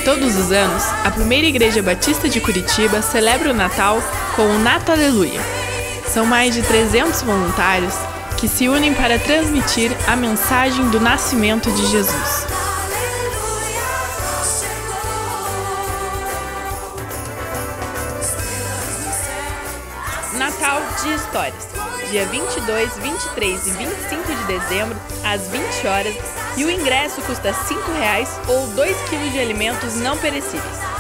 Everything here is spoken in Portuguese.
Todos os anos, a primeira Igreja Batista de Curitiba celebra o Natal com o Nato Aleluia. São mais de 300 voluntários que se unem para transmitir a mensagem do nascimento de Jesus. Natal de Histórias, dia 22, 23 e 25 de dezembro, às 20 horas, e o ingresso custa R$ 5 ou 2 kg de alimentos não perecíveis.